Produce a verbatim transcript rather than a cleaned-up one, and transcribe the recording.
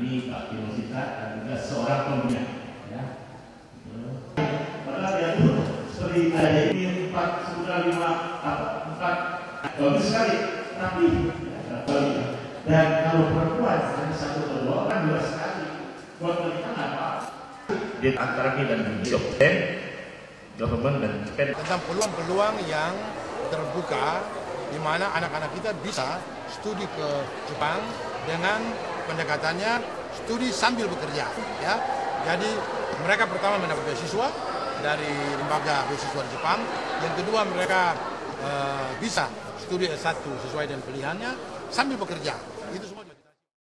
ini Pak Kinosita dan juga seorang pembina. Ya. Padahal dia itu seperti ada ini empat sudah lima apa empat bagus sekali, tapi ya, dan kalau perempuan hanya satu atau dua kan dua sekali. Buat mereka apa? Di antara kita dan job dan government dan tentang peluang-peluang yang terbuka di mana anak-anak kita bisa studi ke Jepang dengan pendekatannya studi sambil bekerja, ya. Jadi mereka pertama mendapat beasiswa dari lembaga beasiswa di Jepang, yang kedua mereka uh, bisa studi S satu sesuai dengan pilihannya sambil bekerja. Itu semua